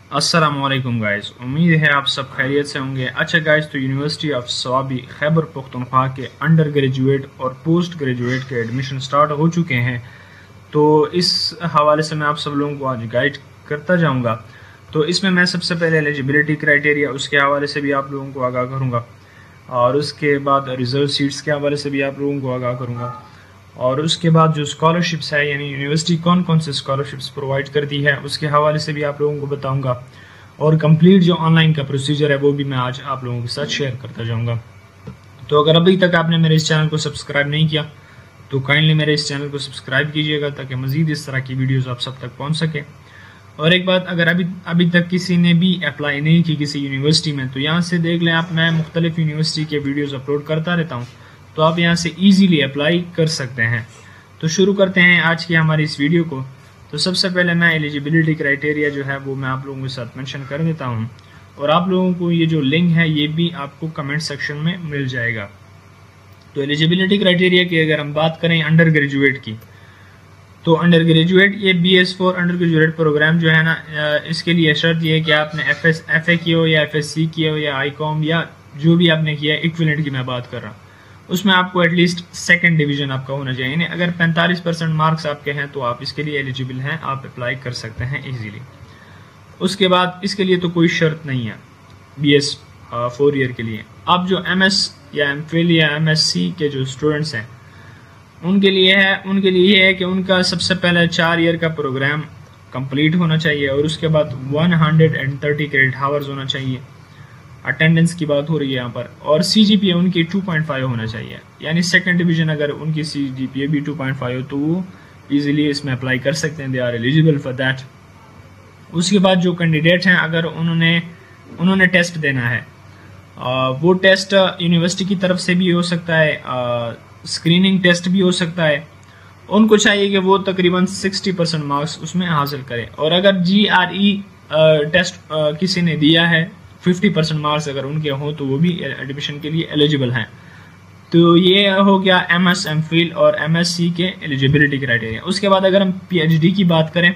अस्सलामुअलैकुम गाइस, उम्मीद है आप सब खैरियत से होंगे। अच्छा गाइस, तो यूनिवर्सिटी ऑफ सवाबी खैबर पख्तूनख्वा के अंडर ग्रेजुएट और पोस्ट ग्रेजुएट के एडमिशन स्टार्ट हो चुके हैं। तो इस हवाले से मैं आप सब लोगों को आज गाइड करता जाऊंगा। तो इसमें मैं सबसे पहले एलिजिबिलिटी क्राइटेरिया उसके हवाले से भी आप लोगों को आगाह करूँगा, और उसके बाद रिजर्व सीट्स के हवाले से भी आप लोगों को आगाह करूँगा, और उसके बाद जो स्कॉलरशिप्स है यानी यूनिवर्सिटी कौन कौन से स्कॉलरशिप्स प्रोवाइड करती है उसके हवाले से भी आप लोगों को बताऊंगा, और कंप्लीट जो ऑनलाइन का प्रोसीजर है वो भी मैं आज आप लोगों के साथ शेयर करता जाऊंगा। तो अगर अभी तक आपने मेरे इस चैनल को सब्सक्राइब नहीं किया तो काइंडली मेरे इस चैनल को सब्सक्राइब कीजिएगा ताकि मज़ीद इस तरह की वीडियोज़ आप सब तक पहुँच सके। और एक बात, अगर अभी तक किसी ने भी अप्लाई नहीं की किसी यूनिवर्सिटी में, तो यहाँ से देख लें आप, मैं मुख्तलिफ यूनिवर्सिटी के वीडियोज़ अपलोड करता रहता हूँ, तो आप यहाँ से ईजीली अप्लाई कर सकते हैं। तो शुरू करते हैं आज की हमारी इस वीडियो को। तो सबसे पहले मैं एलिजिबिलिटी क्राइटेरिया जो है वो मैं आप लोगों के साथ मेंशन कर देता हूँ, और आप लोगों को ये जो लिंक है ये भी आपको कमेंट सेक्शन में मिल जाएगा। तो एलिजिबिलिटी क्राइटेरिया की अगर हम बात करें अंडर ग्रेजुएट की, तो अंडर ग्रेजुएट ये BS4 अंडर ग्रेजुएट प्रोग्राम जो है ना, इसके लिए शर्त ये है कि आपने FA की हो या FSC की हो या ICOM या जो भी आपने किया है, इक्विवेलेंट की मैं बात कर रहा हूँ, उसमें आपको एटलीस्ट सेकंड डिवीजन आपका होना चाहिए। यानी अगर 45% मार्क्स आपके हैं तो आप इसके लिए एलिजिबल हैं, आप अप्लाई कर सकते हैं इजीली। उसके बाद इसके लिए तो कोई शर्त नहीं है BS4 ईयर के लिए। अब जो MS या MPhil या MSc के जो स्टूडेंट्स हैं उनके लिए ये है कि उनका सबसे पहले 4 ईयर का प्रोग्राम कंप्लीट होना चाहिए, और उसके बाद 130 क्रेडिट आवर्स होना चाहिए। अटेंडेंस की बात हो रही है यहाँ पर, और CGPA उनकी 2.5 होना चाहिए। यानी सेकंड डिवीजन अगर उनकी CGPA भी 2.5 हो तो वो इजीली इसमें अप्लाई कर सकते हैं, they are eligible for that. उसके बाद जो कैंडिडेट हैं, अगर उन्होंने टेस्ट देना है, वो टेस्ट यूनिवर्सिटी की तरफ से भी हो सकता है, स्क्रीनिंग टेस्ट भी हो सकता है। उनको चाहिए कि वो तकरीबन 60% मार्क्स उसमें हासिल करें, और अगर GRE टेस्ट किसी ने दिया है 50% मार्क्स अगर उनके हों तो वो भी एडमिशन के लिए एलिजिबल हैं। तो ये हो गया MS, MPhil और MSc के एलिजिबिलिटी क्राइटेरिया। उसके बाद अगर हम PhD की बात करें,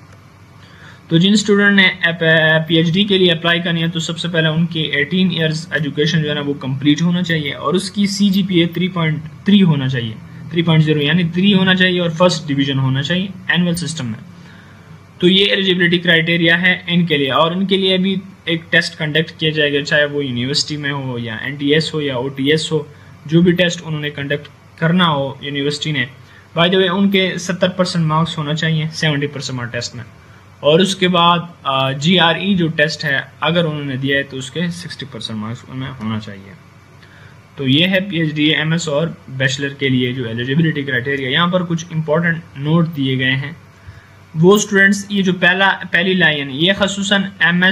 तो जिन स्टूडेंट ने PhD के लिए अप्लाई करनी है तो सबसे पहले उनकी 18 ईयर्स एजुकेशन जो है ना वो कंप्लीट होना चाहिए, और उसकी CGPA 3.3 होना चाहिए, 3.0 यानी 3 होना चाहिए, और फर्स्ट डिवीजन होना चाहिए एनुअल सिस्टम में। तो ये एलिजिबिलिटी क्राइटेरिया है इनके लिए, और इनके लिए भी एक टेस्ट कंडक्ट किया जाएगा, चाहे वो यूनिवर्सिटी में हो या NTS हो या OTS हो, जो भी टेस्ट उन्होंने कंडक्ट करना हो यूनिवर्सिटी ने। बाय द वे उनके 70% मार्क्स होना चाहिए 70% मार्क्स टेस्ट में, और उसके बाद GRE जो टेस्ट है अगर उन्होंने दिया है तो उसके 60% मार्क्स उनमें होना चाहिए। तो ये है PhD, MS और बैचलर के लिए जो एलिजिबिलिटी क्राइटेरिया। यहाँ पर कुछ इंपॉर्टेंट नोट दिए गए हैं। वो स्टूडेंट्स, ये जो पहली लाइन ये खसूसन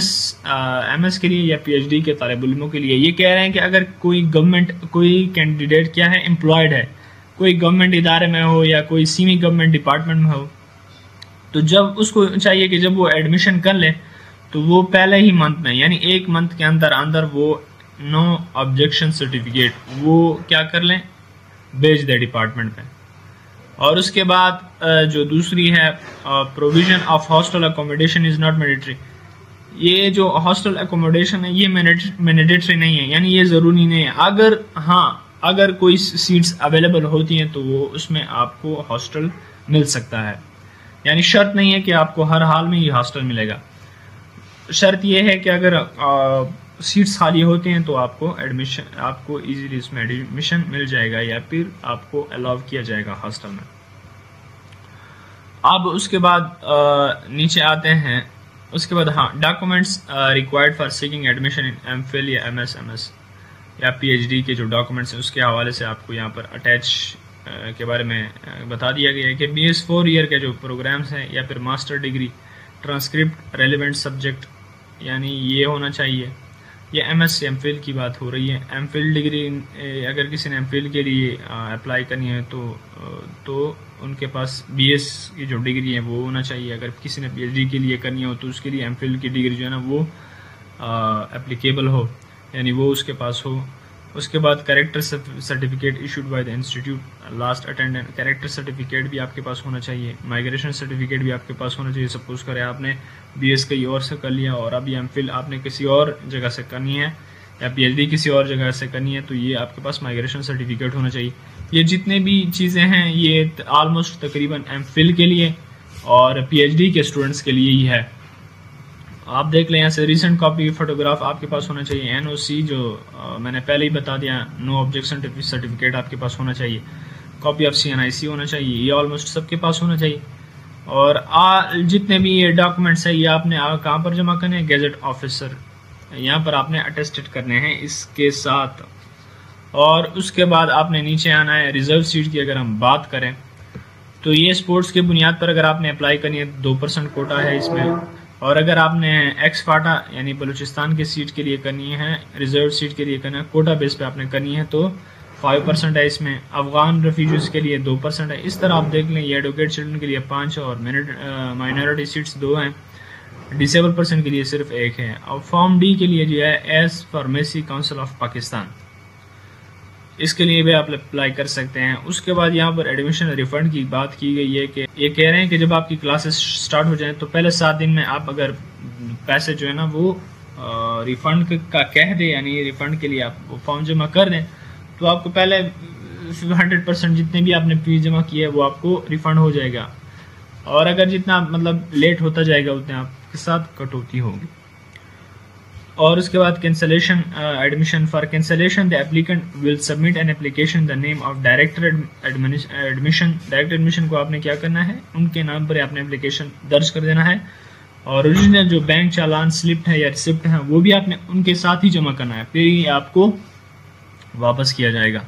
MS के लिए या PhD के तालिब इल्मों के लिए, ये कह रहे हैं कि अगर कोई कैंडिडेट क्या है, एम्प्लॉयड है, कोई गवर्नमेंट इदारे में हो या कोई सेमी गवर्नमेंट डिपार्टमेंट में हो, तो जब उसको चाहिए कि जब वो एडमिशन कर ले तो वो पहले ही मंथ में यानी 1 मंथ के अंदर वो नो ऑब्जेक्शन सर्टिफिकेट वो क्या कर लें, भेज दे डिपार्टमेंट में। और उसके बाद जो दूसरी है, provision of hostel accommodation is not mandatory. ये जो हॉस्टल अकोमोडेशन है ये मैंडेटरी नहीं है, यानी ये ज़रूरी नहीं है। अगर कोई सीट्स अवेलेबल होती हैं तो वो उसमें आपको हॉस्टल मिल सकता है, यानी शर्त नहीं है कि आपको हर हाल में ही हॉस्टल मिलेगा। शर्त यह है कि अगर सीट्स खाली होती हैं तो आपको इजीली इसमें एडमिशन मिल जाएगा, या फिर आपको अलाउ किया जाएगा हॉस्टल में। अब उसके बाद नीचे आते हैं, उसके बाद documents required for seeking admission in MPhil या MS या PhD के जो डॉक्यूमेंट्स हैं उसके हवाले से आपको यहाँ पर अटैच के बारे में बता दिया गया है कि BS4 ईयर के जो प्रोग्राम्स हैं या फिर master degree, transcript, relevant subject, यानी ये होना चाहिए। ये MS MPhil की बात हो रही है। MPhil डिग्री, अगर किसी ने MPhil के लिए अप्लाई करनी है तो उनके पास BS की जो डिग्री है वो होना चाहिए। अगर किसी ने PhD के लिए करनी हो तो उसके लिए MPhil की डिग्री जो है ना वो एप्लीकेबल हो, यानी वो उसके पास हो। उसके बाद character certificate issued by the institute last attendant, character certificate भी आपके पास होना चाहिए। माइग्रेशन सर्टिफिकेट भी आपके पास होना चाहिए। सपोज करें आपने BS कहीं और से कर लिया और अभी MPhil आपने किसी और जगह से करनी है या PhD किसी और जगह से करनी है, तो ये आपके पास माइग्रेशन सर्टिफिकेट होना चाहिए। ये जितने भी चीज़ें हैं ये ऑलमोस्ट तकरीबन MPhil के लिए और PhD के स्टूडेंट्स के लिए ही है। आप देख लें यहाँ से रिसेंट कॉपी फोटोग्राफ आपके पास होना चाहिए। NOC जो मैंने पहले ही बता दिया, नो ऑब्जेक्शन सर्टिफिकेट आपके पास होना चाहिए। कॉपी ऑफ CNIC होना चाहिए, ये ऑलमोस्ट सबके पास होना चाहिए। और जितने भी ये डॉक्यूमेंट्स है ये आपने कहाँ पर जमा करने हैं, गेजेट ऑफिसर, यहाँ पर आपने अटेस्टेड करने हैं इसके साथ। और उसके बाद आपने नीचे आना है। रिजर्व सीट की अगर हम बात करें तो ये स्पोर्ट्स के बुनियाद पर अगर आपने अप्लाई करनी है 2% कोटा है इसमें। और अगर आपने एक्स फाटा यानी बलूचिस्तान की सीट के लिए करनी है, रिजर्व सीट के लिए करना है, कोटा बेस पे आपने करनी है तो 5% है इसमें। अफगान रेफ्यूजीज के लिए 2% है। इस तरह आप देख लें, ये एडवोकेट चिल्ड्रन के लिए 5 और माइनॉरिटी सीट्स 2 हैं। डिसेबल पर्सन के लिए सिर्फ 1 है। और फॉर्म D के लिए जो है as pharmacy council of Pakistan, इसके लिए भी आप अप्लाई कर सकते हैं। उसके बाद यहाँ पर एडमिशन रिफंड की बात की गई है कि ये कह रहे हैं कि जब आपकी क्लासेस स्टार्ट हो जाएं तो पहले 7 दिन में आप अगर पैसे जो है ना वो रिफंड का कह दें, यानी रिफंड के लिए आप वो फॉर्म जमा कर दें, तो आपको पहले 100% जितने भी आपने फीस जमा की है वो आपको रिफंड हो जाएगा। और अगर जितना मतलब लेट होता जाएगा उतने आपके साथ कटौती होगी। और उसके बाद cancellation admission, for cancellation the applicant will submit an application the name of director admission. Director admission को आपने क्या करना है, उनके नाम पर आपने एप्लीकेशन दर्ज कर देना है। और ओरिजिनल जो बैंक चालान स्लिप है या रिसिप्ट है वो भी आपने उनके साथ ही जमा करना है, फिर ही आपको वापस किया जाएगा।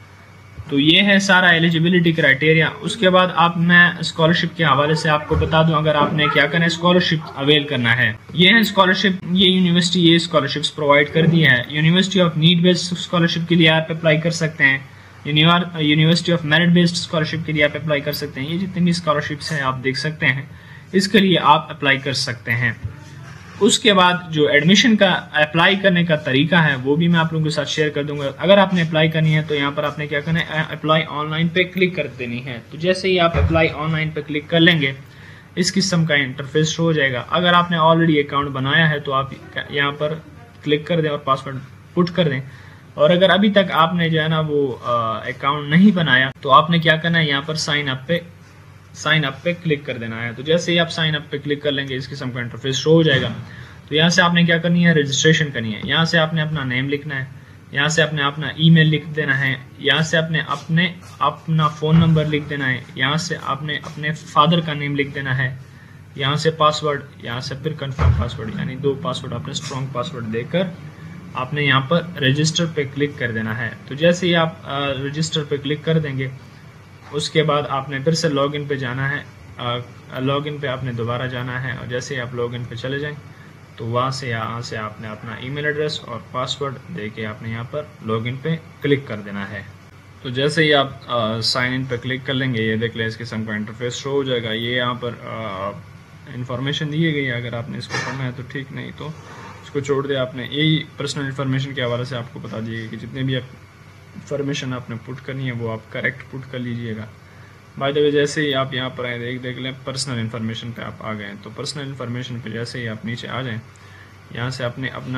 तो ये है सारा एलिजिबिलिटी क्राइटेरिया। उसके बाद आप मैं स्कॉलरशिप के हवाले से आपको बता दूं, अगर आपने क्या करना है, स्कॉलरशिप अवेल करना है। ये है स्कॉलरशिप, ये यूनिवर्सिटी ये स्कॉलरशिप्स प्रोवाइड कर दी है। University of need based scholarship के लिए आप अप्लाई कर सकते हैं। University of merit based scholarship के लिए आप अप्लाई कर सकते हैं। ये जितनी भी स्कॉलरशिप्स हैं आप देख सकते हैं, इसके लिए आप अप्लाई कर सकते हैं। उसके बाद जो एडमिशन का अप्लाई करने का तरीका है वो भी मैं आप लोगों के साथ शेयर कर दूंगा। अगर आपने अप्लाई करनी है तो यहाँ पर आपने क्या करना है, अप्लाई ऑनलाइन पे क्लिक कर देनी है। तो जैसे ही आप अप्लाई ऑनलाइन पे क्लिक कर लेंगे इस किस्म का इंटरफेस शो हो जाएगा। अगर आपने ऑलरेडी अकाउंट बनाया है तो आप यहाँ पर क्लिक कर दें और पासवर्ड पुट कर दें। और अगर अभी तक आपने जो है ना वो अकाउंट नहीं बनाया तो आपने क्या करना है, यहाँ पर साइन अप पे क्लिक कर देना है। तो जैसे ही आप साइन अप पे क्लिक कर लेंगे इस किस्म का इंटरफेस शो हो जाएगा। तो यहाँ से आपने क्या करनी है, रजिस्ट्रेशन करनी है। यहाँ से आपने अपना नेम लिखना है, यहाँ से आपने अपना ईमेल लिख देना है, यहाँ से आपने अपना फ़ोन नंबर लिख देना है, यहाँ से आपने अपने फादर का नेम लिख देना है, यहाँ से पासवर्ड, यहाँ से फिर कंफर्म पासवर्ड, यानी 2 पासवर्ड आपने स्ट्रॉन्ग पासवर्ड देकर आपने यहाँ पर रजिस्टर पे क्लिक कर देना है। तो जैसे ही आप रजिस्टर पे क्लिक कर देंगे उसके बाद आपने फिर से लॉगिन पे जाना है। लॉगिन पे आपने दोबारा जाना है और जैसे ही आप लॉगिन पे चले जाएं तो यहाँ से आपने अपना ईमेल एड्रेस और पासवर्ड दे के आपने यहाँ पर लॉगिन पे क्लिक कर देना है। तो जैसे ही आप साइन इन पे क्लिक कर लेंगे ये देख लें इस किस्म का इंटरफेस शो हो जाएगा। ये यहाँ पर इंफॉर्मेशन दी गई है, अगर आपने इसको पढ़ना है तो ठीक, नहीं तो इसको छोड़ दे। आपने यही पर्सनल इन्फॉर्मेशन के हवाले से आपको बता दिए कि जितने भी इन्फॉर्मेशन आपने पुट करनी है वो आप करेक्ट पुट कर लीजिएगा। बाय द वे जैसे ही आप यहाँ पर आए देख लें पर्सनल इन्फॉर्मेशन पे आप आ गए हैं। तो पर्सनल इन्फॉर्मेशन पे जैसे ही आप नीचे आ जाएं यहाँ से आपने अपना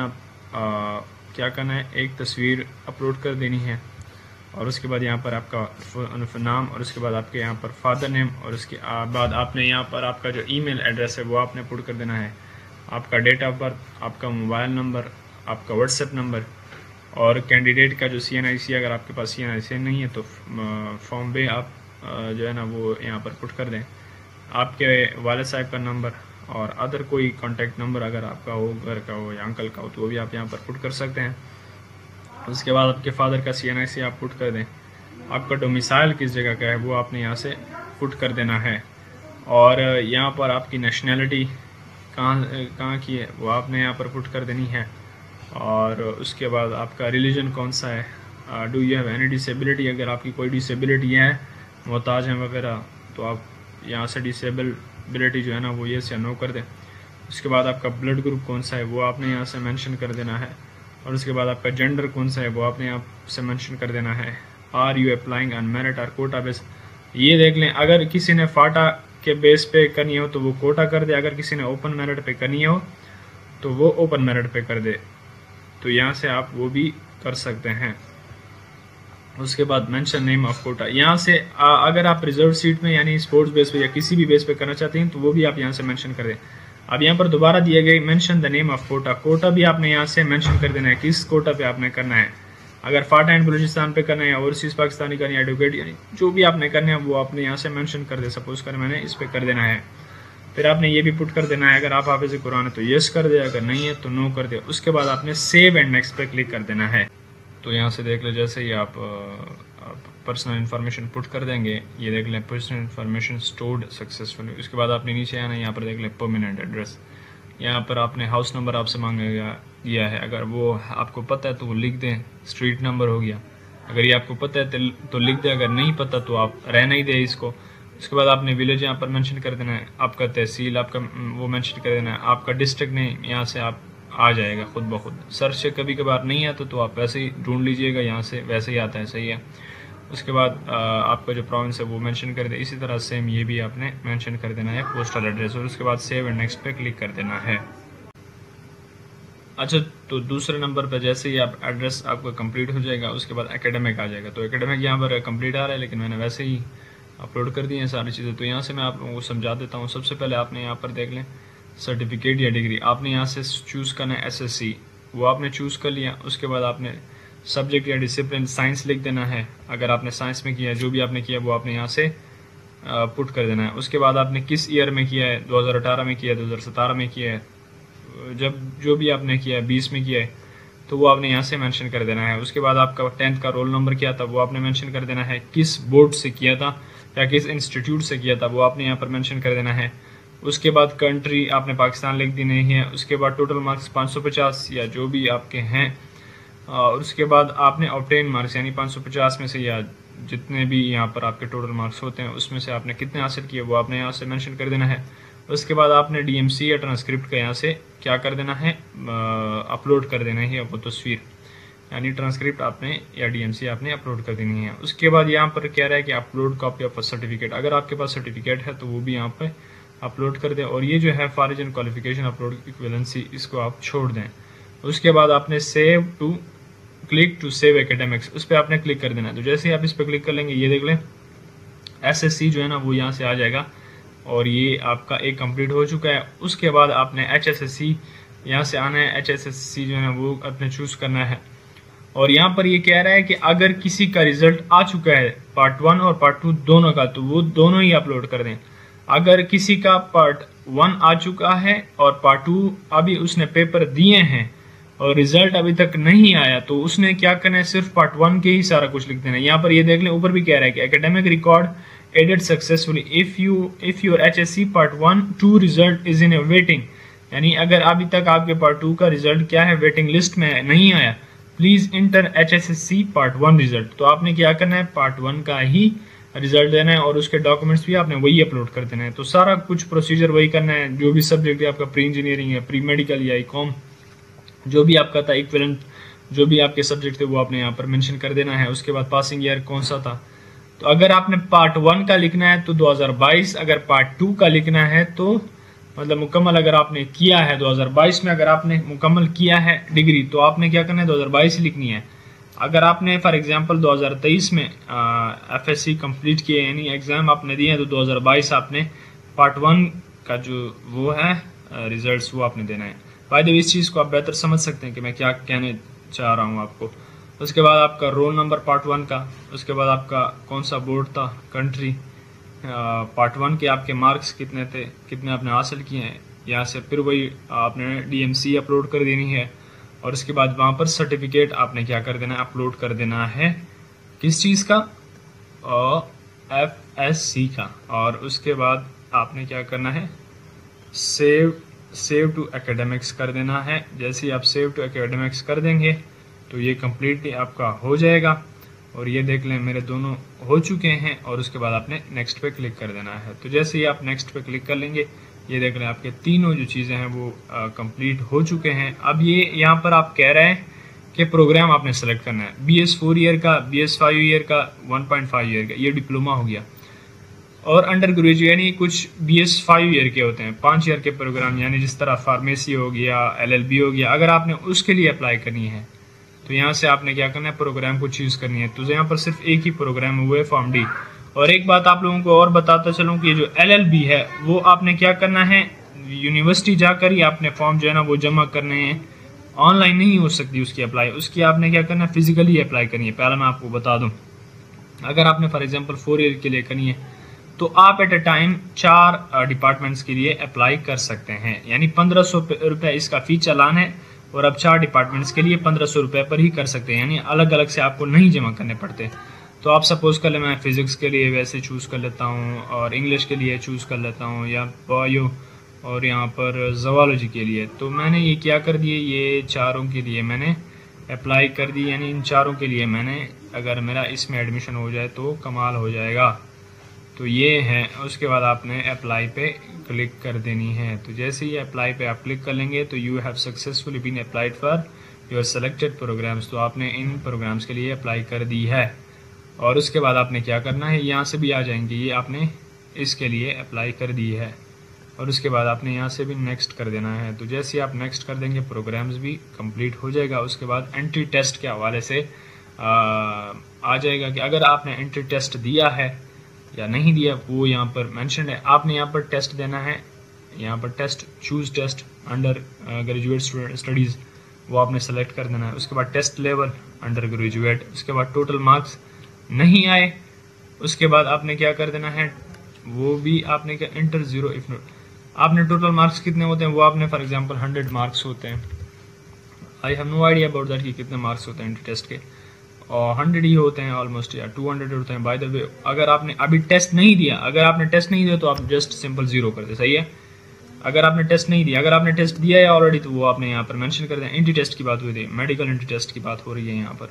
क्या करना है, एक तस्वीर अपलोड कर देनी है और उसके बाद यहाँ पर आपका नाम और उसके बाद आपके यहाँ पर फादर नेम और उसके बाद आपने यहाँ पर आपका जो ईमेल एड्रेस है वो आपने पुट कर देना है, आपका डेट ऑफ बर्थ, आपका मोबाइल नंबर, आपका व्हाट्सएप नंबर और कैंडिडेट का जो CNIC, अगर आपके पास CNIC नहीं है तो फॉर्म बे आप जो है ना वो यहाँ पर पुट कर दें, आपके वालिद साहब का नंबर और अदर कोई कॉन्टैक्ट नंबर अगर आपका हो, घर का हो या अंकल का हो तो वो भी आप यहाँ पर पुट कर सकते हैं। उसके बाद आपके फादर का CNIC आप पुट कर दें, आपका डोमिसाइल किस जगह का है वो आपने यहाँ से पुट कर देना है और यहाँ पर आपकी नेशनैलिटी कहाँ की है वो आपने यहाँ पर पुट कर देनी है। और उसके बाद आपका रिलीजन कौन सा है, do you have any disability, अगर आपकी कोई डिसेबिलिटी है, मोहताज हैं वगैरह, तो आप यहाँ से डिसेबिलिटी जो है ना वो येस या नो कर दें। उसके बाद आपका ब्लड ग्रुप कौन सा है वो आपने यहाँ से मेंशन कर देना है और उसके बाद आपका जेंडर कौन सा है वो आपने यहाँ से मेंशन कर देना है। Are you applying on merit और कोटा बेस, ये देख लें, अगर किसी ने फाटा के बेस पे करनी हो तो वो कोटा कर दे, अगर किसी ने ओपन मेरिट पे करनी हो तो वो ओपन मेरिट पे कर दे, तो यहाँ से आप वो भी कर सकते हैं। उसके बाद मेंशन नेम ऑफ कोटा, यहाँ से अगर आप रिजर्व सीट में यानी स्पोर्ट्स बेस पे या किसी भी बेस पे करना चाहते हैं तो वो भी आप यहाँ से मेंशन कर दें। अब यहाँ पर दोबारा दिए गए mention the name of quota, quota भी आपने यहाँ से मेंशन कर देना है किस कोटा पे आपने करना है। अगर फाटा एंड बलूचिस्तान पे करना है या ओवरसीज पाकिस्तानी करना है, एडवोकेट यानी जो भी आपने करना है वो आपने यहाँ से मेंशन कर दे। सपोज कर मैंने इस पे कर देना है, फिर आपने ये भी पुट कर देना है, अगर आप हाफिज कुरान है तो यस कर दे, अगर नहीं है तो नो कर दे। उसके बाद आपने सेव एंड नेक्स्ट पे क्लिक कर देना है। तो यहाँ से देख लो, जैसे ही आप पर्सनल इन्फॉर्मेशन पुट कर देंगे, ये देख लें पर्सनल इन्फॉर्मेशन स्टोर्ड सक्सेसफुली। उसके बाद आपने नीचे आना, यहाँ पर देख लें परमानेंट एड्रेस, यहाँ पर आपने हाउस नंबर आपसे मांगेगा दिया है, अगर वो आपको पता है तो वो लिख दें। स्ट्रीट नंबर हो गया, अगर ये आपको पता है तो लिख दें, अगर नहीं पता तो आप रहना ही दे इसको। उसके बाद आपने विलेज यहाँ पर मेंशन कर देना है, आपका तहसील आपका वो मेंशन कर देना है, आपका डिस्ट्रिक्ट नेम यहाँ से आप आ जाएगा खुद ब खुद। सर्च से कभी कभार नहीं आता तो आप वैसे ही ढूंढ लीजिएगा, यहाँ से वैसे ही आता है, सही है। उसके बाद आपका जो प्रोविंस है वो मेंशन कर दे, इसी तरह सेम ये भी आपने मेंशन कर देना है पोस्टल एड्रेस, और उसके बाद सेव एंड नेक्स्ट पे क्लिक कर देना है। अच्छा, तो दूसरे नंबर पे जैसे ही आप एड्रेस आपका कंप्लीट हो जाएगा, उसके बाद एकेडमिक आ जाएगा। तो एकेडमिक यहाँ पर कंप्लीट आ रहा है, लेकिन मैंने वैसे ही अपलोड कर दी हैं सारी चीज़ें। तो यहाँ से मैं आप लोगों को समझा देता हूँ। सबसे पहले आपने यहाँ पर देख लें सर्टिफिकेट या डिग्री, आपने यहाँ से चूज़ करना है SSC, वो आपने चूज़ कर लिया। उसके बाद आपने सब्जेक्ट या डिसिप्लिन साइंस लिख देना है, अगर आपने साइंस में किया, जो भी आपने किया वो आपने यहाँ से पुट कर देना है। उसके बाद आपने किस ईयर में किया है, 2018 में किया है, 2017 में किया है, जब जो भी आपने किया है 20 में किया है तो वो आपने यहाँ से मेंशन कर देना है। उसके बाद आपका 10th का रोल नंबर क्या था वो आपने मेंशन कर देना है, किस बोर्ड से किया था या किस इंस्टीट्यूट से किया था वो आपने यहाँ पर मेंशन कर देना है। उसके बाद कंट्री आपने पाकिस्तान लिख दी नहीं है। उसके बाद टोटल मार्क्स 550 या जो भी आपके हैं, और उसके बाद आपने ऑब्टेन मार्क्स यानी 550 में से या जितने भी यहाँ पर आपके टोटल मार्क्स होते हैं उसमें से आपने कितने हासिल किए वो आपने यहाँ से मेंशन कर देना है। उसके बाद आपने DMC या ट्रांसक्रिप्ट का यहाँ से क्या कर देना है, अपलोड कर देना है वो तस्वीर, यानी ट्रांसक्रिप्ट आपने या DMC आपने अपलोड कर देनी है। उसके बाद यहाँ पर कह रहा है कि अपलोड कॉपी ऑफ सर्टिफिकेट, अगर आपके पास सर्टिफिकेट है तो वो भी यहाँ पर अपलोड कर दें, और ये जो है फॉरेन क्वालिफिकेशन अपलोड इक्विवेलेंसी इसको आप छोड़ दें। उसके बाद आपने क्लिक टू सेव एकेडमिक्स, उस पर आपने क्लिक कर देना है। तो जैसे ही आप इस पर क्लिक कर लेंगे, ये देख लें SSC जो है ना वो यहाँ से आ जाएगा, और ये आपका एक कंप्लीट हो चुका है। उसके बाद आपने HSSC यहाँ से आना है, HSSC जो है वो आपने चूज करना है। और यहाँ पर ये कह रहा है कि अगर किसी का रिजल्ट आ चुका है पार्ट 1 और पार्ट 2 दोनों का, तो वो दोनों ही अपलोड कर दें। अगर किसी का पार्ट 1 आ चुका है और पार्ट 2 अभी उसने पेपर दिए हैं और रिजल्ट अभी तक नहीं आया, तो उसने क्या करना है, सिर्फ पार्ट 1 के ही सारा कुछ लिख देना है। यहाँ पर ये देख लें, ऊपर भी कह रहा है कि academic record added successfully if your HSC part 1-2 result is in waiting, यानी अगर अभी तक आपके पार्ट 2 का रिजल्ट क्या है वेटिंग लिस्ट में नहीं आया, please enter HSSC part 1 result. तो आपने क्या करना है, पार्ट 1 का ही रिजल्ट देना है, और उसके डॉक्यूमेंट्स भी आपने वही अपलोड कर देना है। तो सारा कुछ प्रोसीजर वही करना है, जो भी सब्जेक्ट है आपका, प्री इंजीनियरिंग है, प्री मेडिकल या ईकॉम, जो भी आपका था, इक्विवेलेंट जो भी आपके सब्जेक्ट थे वो आपने यहाँ पर मेंशन कर देना है। उसके बाद पासिंग ईयर कौन सा था, तो अगर आपने पार्ट 1 का लिखना है तो 2022, अगर पार्ट 2 का लिखना है तो मतलब मुकम्मल अगर आपने किया है 2022 में, अगर आपने मुकम्मल किया है डिग्री तो आपने क्या करना है, 2022 लिखनी है। अगर आपने फॉर एग्जांपल 2023 में FSC कंप्लीट किए यानी एग्जाम आपने दिए हैं, तो 2022 आपने पार्ट 1 का जो वो है रिजल्ट्स वो आपने देना है। बाय द वे इस चीज़ को आप बेहतर समझ सकते हैं कि मैं क्या कहने चाह रहा हूँ आपको। उसके बाद आपका रोल नंबर पार्ट 1 का, उसके बाद आपका कौन सा बोर्ड था, कंट्री, पार्ट 1 के आपके मार्क्स कितने थे, कितने आपने हासिल किए हैं, यहाँ से फिर वही आपने DMC अपलोड कर देनी है। और उसके बाद वहाँ पर सर्टिफिकेट आपने क्या कर देना है, अपलोड कर देना है, किस चीज़ का, FSC का। और उसके बाद आपने क्या करना है, सेव टू एकेडमिक्स कर देना है। जैसे ही आप सेव टू एकेडमिक्स कर देंगे तो ये कम्प्लीटली आपका हो जाएगा। और ये देख लें मेरे दोनों हो चुके हैं, और उसके बाद आपने नेक्स्ट पे क्लिक कर देना है। तो जैसे ही आप नेक्स्ट पे क्लिक कर लेंगे, ये देख लें आपके तीनों जो चीज़ें हैं वो कंप्लीट हो चुके हैं। अब ये यहाँ पर आप कह रहे हैं के प्रोग्राम आपने सेलेक्ट करना है। BS 4 ईयर का, BS 5 ईयर का, 1.5 ईयर का, ये डिप्लोमा हो गया। और अंडर ग्रेजुएट यानी कुछ BS 5 ईयर के होते हैं, 5 ईयर के प्रोग्राम, यानी जिस तरह फार्मेसी हो गया, LLB हो गया। अगर आपने उसके लिए अप्लाई करनी है तो यहाँ से आपने क्या करना है, प्रोग्राम को चूज करनी है। तो यहाँ पर सिर्फ एक ही प्रोग्राम हुआ है, फॉर्म डी। और एक बात आप लोगों को और बताता चलूँ कि जो LLB है वो आपने क्या करना है, यूनिवर्सिटी जाकर ही आपने फॉर्म जो है ना वो जमा करने हैं, ऑनलाइन नहीं हो सकती उसकी अप्लाई। उसकी आपने क्या करना है, फिजिकली अप्लाई करनी है। पहले मैं आपको बता दूं, अगर आपने फॉर एग्जांपल 4 ईयर के लिए करनी है तो आप एट अ टाइम 4 डिपार्टमेंट्स के लिए अप्लाई कर सकते हैं, यानी 1500 रुपये इसका फी चालान है। और अब 4 डिपार्टमेंट्स के लिए 1500 रुपये पर ही कर सकते हैं, यानी अलग अलग से आपको नहीं जमा करने पड़ते। तो आप सपोज कर ले, मैं फिजिक्स के लिए वैसे चूज़ कर लेता हूँ, और इंग्लिश के लिए चूज़ कर लेता हूँ, या बायो, और यहाँ पर ज़ूलॉजी के लिए। तो मैंने ये क्या कर दिए, ये चारों के लिए मैंने अप्लाई कर दी, यानी इन चारों के लिए मैंने, अगर मेरा इसमें एडमिशन हो जाए तो कमाल हो जाएगा। तो ये है, उसके बाद आपने अप्लाई पे क्लिक कर देनी है। तो जैसे ही अप्लाई पे आप क्लिक कर लेंगे तो you have successfully been applied for your selected programs. तो आपने इन प्रोग्राम्स के लिए अप्लाई कर दी है। और उसके बाद आपने क्या करना है, यहाँ से भी आ जाएंगे, ये आपने इसके लिए अप्लाई कर दी है। और उसके बाद आपने यहाँ से भी नेक्स्ट कर देना है। तो जैसे आप नेक्स्ट कर देंगे प्रोग्राम्स भी कंप्लीट हो जाएगा। उसके बाद एंट्री टेस्ट के हवाले से आ जाएगा कि अगर आपने एंट्री टेस्ट दिया है या नहीं दिया, वो यहाँ पर मेंशन है। आपने यहाँ पर टेस्ट देना है, यहाँ पर test, choose test under graduate studies, वो आपने सेलेक्ट कर देना है। उसके बाद टेस्ट लेवल अंडर ग्रेजुएट, उसके बाद टोटल मार्क्स नहीं आए, उसके बाद आपने क्या कर देना है, वो भी आपने क्या, इंटर 0 इफ नॉट। आपने टोटल मार्क्स कितने होते हैं वो आपने फॉर एग्जांपल 100 मार्क्स होते हैं। I have no idea about that कि कितने मार्क्स होते हैं टेस्ट के, और 100 ही होते हैं ऑलमोस्ट, या 200 होते हैं। बाय द वे, अगर आपने अभी टेस्ट नहीं दिया, अगर आपने टेस्ट नहीं दिया तो आप जस्ट सिंपल 0 कर दे, सही है। अगर आपने टेस्ट नहीं दिया, अगर आपने टेस्ट दिया है ऑलरेडी तो वो आपने यहाँ पर मेंशन कर दें। एंट्री टेस्ट की बात हुई थी, मेडिकल एंट्री टेस्ट की बात हो रही है यहाँ पर।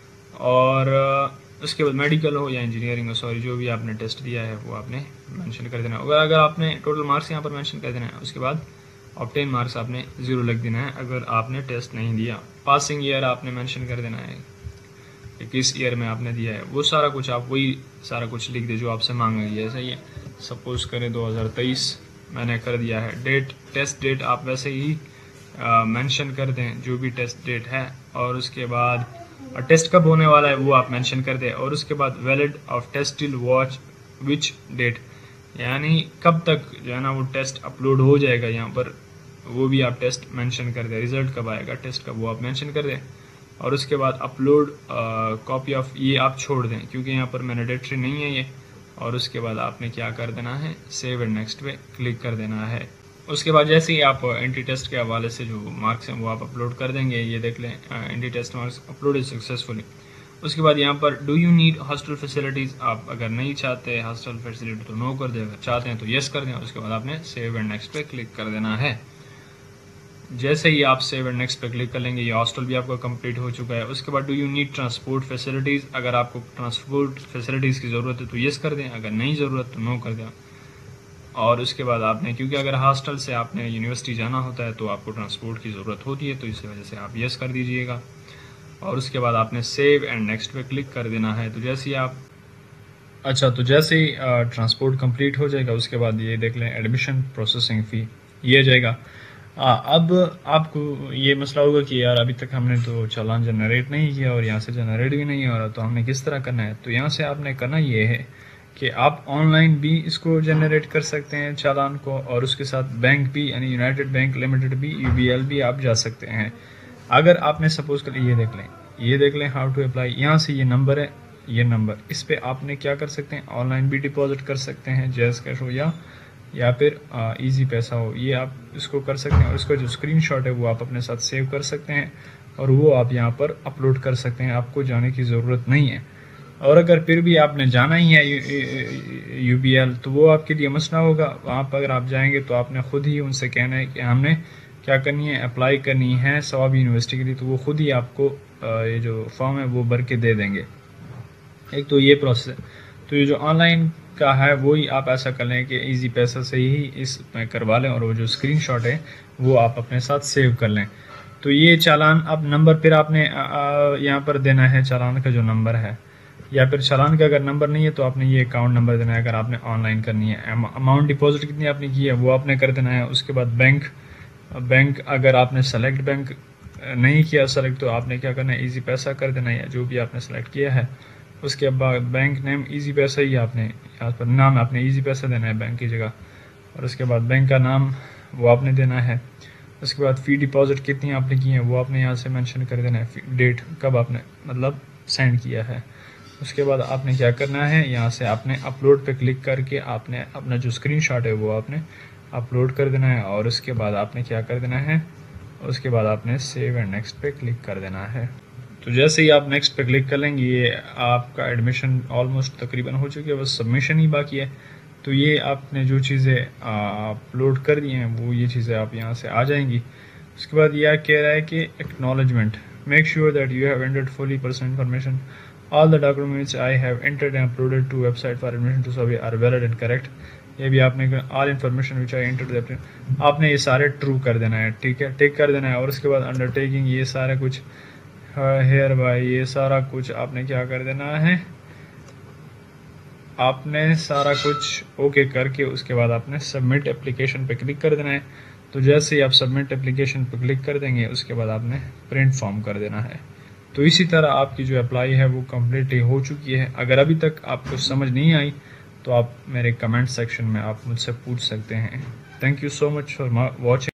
और उसके बाद मेडिकल हो या इंजीनियरिंग हो, सॉरी, जो भी आपने टेस्ट दिया है वो आपने मेंशन कर देना। अगर आपने टोटल मार्क्स यहाँ पर मेंशन कर देना है, उसके बाद ऑब्टेन मार्क्स आपने 0 लिख देना है अगर आपने टेस्ट नहीं दिया। पासिंग ईयर आपने मेंशन कर देना है कि किस ईयर में आपने दिया है, वो सारा कुछ आप वही सारा कुछ लिख दे जो आपसे मांगा गया है, सही है। सपोज करें 2023 मैंने कर दिया है। डेट, टेस्ट डेट आप वैसे ही मेंशन कर दें, जो भी टेस्ट डेट है। और उसके बाद टेस्ट कब होने वाला है वो आप मेंशन कर दें। और उसके बाद valid of test till watch which date, यानी कब तक जो है ना वो टेस्ट अपलोड हो जाएगा यहाँ पर, वो भी आप टेस्ट मेंशन कर दें। रिजल्ट कब आएगा टेस्ट का वो आप मेंशन कर दें। और उसके बाद अपलोड कॉपी ऑफ, ये आप छोड़ दें क्योंकि यहाँ पर मैंडेटरी नहीं है ये। और उसके बाद आपने क्या कर देना है, सेव एंड नेक्स्ट पे क्लिक कर देना है। उसके बाद जैसे ही आप एंट्री टेस्ट के हवाले से जो मार्क्स हैं वो आप अपलोड कर देंगे, ये देख लें entry test marks uploaded successfully. उसके बाद यहाँ पर do you need hostel facilities, आप अगर नहीं चाहते हॉस्टल फैसिलिटी तो नो कर दें, अगर चाहते हैं तो येस कर दें। उसके बाद आपने सेव एंड नेक्स्ट पे क्लिक कर देना है। जैसे ही आप सेव एंड नेक्स्ट पे क्लिक कर लेंगे, ये हॉस्टल भी आपका कंप्लीट हो चुका है। उसके बाद do you need transport facilities, अगर आपको ट्रांसपोर्ट फैसिलिटीज़ की ज़रूरत है तो येस कर दें, अगर नहीं ज़रूरत तो नो कर दें। और उसके बाद आपने, क्योंकि अगर हॉस्टल से आपने यूनिवर्सिटी जाना होता है तो आपको ट्रांसपोर्ट की ज़रूरत होती है, तो इस वजह से आप येस कर दीजिएगा। और उसके बाद आपने सेव एंड नेक्स्ट पे क्लिक कर देना है। तो जैसे ही आप, अच्छा, तो जैसे ही ट्रांसपोर्ट कंप्लीट हो जाएगा उसके बाद ये देख लें एडमिशन प्रोसेसिंग फ़ी ये जाएगा। अब आपको ये मसला होगा कि यार अभी तक हमने तो चालान जनरेट नहीं किया और यहाँ से जनरेट भी नहीं हो रहा, तो हमने किस तरह करना है। तो यहाँ से आपने करना ये है कि आप ऑनलाइन भी इसको जनरेट कर सकते हैं चालान को, और उसके साथ बैंक भी, यानी यूनाइटेड बैंक लिमिटेड भी, UBL भी आप जा सकते हैं। अगर आपने सपोज कर, ये देख लें हाउ टू अप्लाई, यहाँ से ये नंबर है, ये नंबर, इस पर आपने क्या कर सकते हैं, ऑनलाइन भी डिपॉजिट कर सकते हैं, जैज़ कैश हो या फिर इजी पैसा हो, ये आप इसको कर सकते हैं। और इसका जो स्क्रीनशॉट है वो आप अपने साथ सेव कर सकते हैं और वो आप यहाँ पर अपलोड कर सकते हैं, आपको जाने की ज़रूरत नहीं है। और अगर फिर भी आपने जाना ही है UBL तो वो आपके लिए मसला होगा। वहाँ पर अगर आप जाएंगे तो आपने ख़ुद ही उनसे कहना है कि हमने क्या करनी है, अप्लाई करनी है सवाब यूनिवर्सिटी के लिए, तो वो ख़ुद ही आपको ये जो फॉर्म है वो भर के दे देंगे। एक तो ये प्रोसेस है। तो ये जो ऑनलाइन का है वही आप ऐसा कर लें कि इजी पैसा से ही इसमें करवा लें और वो जो स्क्रीनशॉट है वो आप अपने साथ सेव कर लें। तो ये चालान अब नंबर फिर आपने यहाँ पर देना है चालान का जो नंबर है, या फिर चालान का अगर नंबर नहीं है तो आपने ये अकाउंट नंबर देना है अगर आपने ऑनलाइन करनी है। अमाउंट डिपॉजिट कितनी आपने की है वो आपने कर देना है। उसके बाद बैंक अगर आपने सेलेक्ट बैंक नहीं किया सेलेक्ट तो आपने क्या करना है, इजी पैसा कर देना है या जो भी आपने सेलेक्ट किया है। उसके बाद बैंक नेम इजी पैसा ही आपने यहाँ पर नाम आपने इजी पैसा देना है बैंक की जगह, और उसके बाद बैंक का नाम वो आपने देना है। उसके बाद फ़ी डिपॉजिट कितनी आपने की है वो आपने यहाँ से मेंशन कर देना है, डेट कब आपने मतलब सेंड किया है। उसके बाद आपने क्या करना है, यहाँ से आपने अपलोड पे क्लिक करके आपने अपना जो स्क्रीनशॉट है वो आपने अपलोड कर देना है, और उसके बाद आपने क्या कर देना है, उसके बाद आपने सेव एंड नेक्स्ट पे क्लिक कर देना है। तो जैसे ही आप नेक्स्ट पे क्लिक कर लेंगे ये आपका एडमिशन ऑलमोस्ट तकरीबन हो चुकी है, बस सबमिशन ही बाकी है। तो ये आपने जो चीज़ें अपलोड कर दी हैं वो ये चीज़ें आप यहाँ से आ जाएंगी। उसके बाद यह कह रहा है कि acknowledgement, make sure that you have entered fully personal information, all the documents I have entered and uploaded to website for admission to Swabi are valid and correct. ये भी आपने all information which I entered आपने ये सारे true कर देना है, ठीक है, टिक कर देना है। और उसके बाद अंडरटेकिंग ये सारा कुछ हेयर बाय ये सारा कुछ आपने क्या कर देना है, आपने सारा कुछ ओके करके उसके बाद आपने सबमिट एप्लीकेशन पे क्लिक कर देना है। तो जैसे ही आप सबमिट एप्लीकेशन पे क्लिक कर देंगे उसके बाद आपने प्रिंट फॉर्म कर देना है। तो इसी तरह आपकी जो अप्लाई है वो कम्प्लीटली हो चुकी है। अगर अभी तक आपको समझ नहीं आई तो आप मेरे कमेंट सेक्शन में आप मुझसे पूछ सकते हैं। Thank you so much for watching.